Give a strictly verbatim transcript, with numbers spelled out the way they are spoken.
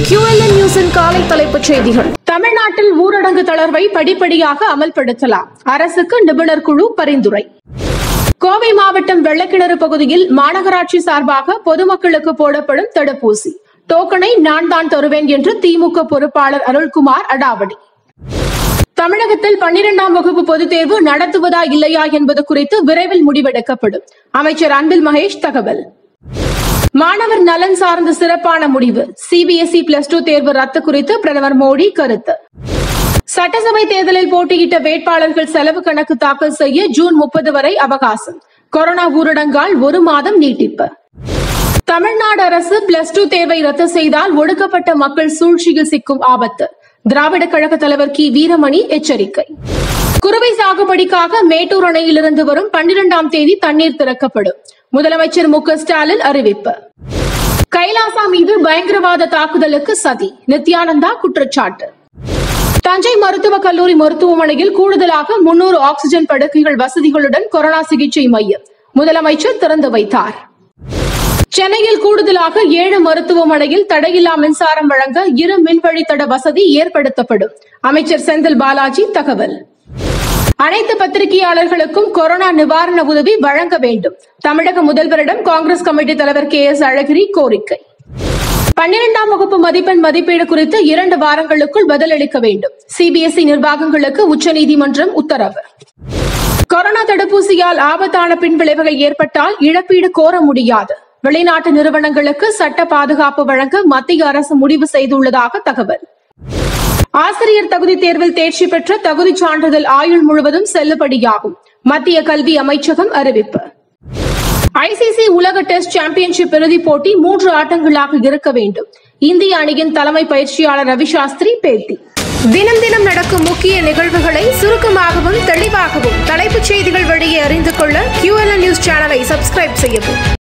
Q L N நியூஸின் காலை தலைப்புச் செய்திகள். தமிழ்நாட்டில் ஊரடங்கு தளர்வை படிப்படியாக அமல்படுத்தலாம். அரசுக்கு நிபுணர் குழு பரிந்துரை. கோவை மாவட்டம் வெள்ளக்கிணறு பகுதியில் மாநகராட்சி சார்பாக பொதுமக்களுக்கு போடப்படும் தடுப்பூசி டோக்கனை நான் தான் தருவேன் என்று திமுக பொறுப்பாளர் அருள்குமார் அடாவடி. தமிழகத்தில் பன்னிரண்டாம் வகுப்பு பொதுத் தேர்வு நடத்துவதா இல்லையா என்பது குறித்து விரைவில் முடிவெடுக்கப்படும். அமைச்சர் அன்பில் மகேஷ் தகவல். மாணவர் நலன் சார்ந்த சிறப்பான முடிவு. சிபிஎஸ்இ பிளஸ் டூ தேர்வு ரத்து குறித்து பிரதமர் மோடி கருத்து. சட்டசபை தேர்தலில் போட்டியிட்ட வேட்பாளர்கள் செலவு கணக்கு தாக்கல் செய்ய ஜூன் முப்பது வரை அவகாசம். கொரோனா ஊரடங்கால் ஒரு மாதம் நீட்டிப்பு. தமிழ்நாடு அரசு பிளஸ் டூ தேர்வை ரத்து செய்தால் ஒடுக்கப்பட்ட மக்கள் சூழ்ச்சியில் சிக்கும் ஆபத்து. திராவிட கழக தலைவர் கி வீரமணி எச்சரிக்கை. குறுவை சாகுபடிக்காக மேட்டூர் அணையிலிருந்து வரும் பன்னிரண்டாம் தேதி தண்ணீர் திறக்கப்படும். முதலமைச்சர் மு க ஸ்டாலின் அறிவிப்பு. கைலாசா மீது பயங்கரவாத தாக்குதலுக்கு சதி. நித்யானந்தா குற்றச்சாட்டு. தஞ்சை மருத்துவக் கல்லூரி மருத்துவமனையில் கூடுதலாக முன்னூறு ஆக்ஸிஜன் படுக்கைகள் வசதிகளுடன் கொரோனா சிகிச்சை மையம் முதலமைச்சர் திறந்து வைத்தார். சென்னையில் கூடுதலாக ஏழு மருத்துவமனையில் தடையில்லா மின்சாரம் வழங்க இரு மின்வழித்தட வசதி ஏற்படுத்தப்படும். அமைச்சர் செந்தில் பாலாஜி தகவல். அனைத்து பத்திரிகையாளர்களுக்கும் கொரோனா நிவாரண உதவி வழங்க வேண்டும். தமிழக முதல்வரிடம் காங்கிரஸ் கமிட்டி தலைவர் கே எஸ் அழகிரி கோரிக்கை. பன்னிரண்டாம் வகுப்பு மதிப்பெண் மதிப்பீடு குறித்து இரண்டு வாரங்களுக்குள் பதிலளிக்க வேண்டும். சிபிஎஸ்இ நிர்வாகங்களுக்கு உச்சநீதிமன்றம் உத்தரவு. கொரோனா தடுப்பூசியால் ஆபத்தான பின்விளைவுகள் ஏற்பட்டால் இழப்பீடு கோர முடியாது. வெளிநாட்டு நிறுவனங்களுக்கு சட்ட பாதுகாப்பு வழங்க மத்திய அரசு முடிவு செய்துள்ளதாக தகவல். ஆசிரியர் தகுதி தேர்வில் தேர்ச்சி பெற்ற தகுதி சான்றிதழ் ஆயுள் முழுவதும் செல்லுபடியாகும். மத்திய கல்வி அமைச்சகம் அறிவிப்பு. ஐசிசி உலக டெஸ்ட் சாம்பியன்ஷிப் இறுதிப் போட்டி மூன்று ஆட்டங்களாக இருக்க வேண்டும். இந்திய அணியின் தலைமை பயிற்சியாளர் ரவி சாஸ்திரி பேட்டி. தினம் தினம் நடக்கும் முக்கிய நிகழ்வுகளை சுருக்கமாகவும் தெளிவாகவும் தலைப்புச் செய்திகள் வழியே அறிந்து கொள்ள Q L N நியூஸ் சேனலை சப்ஸ்கிரைப் செய்யவும்.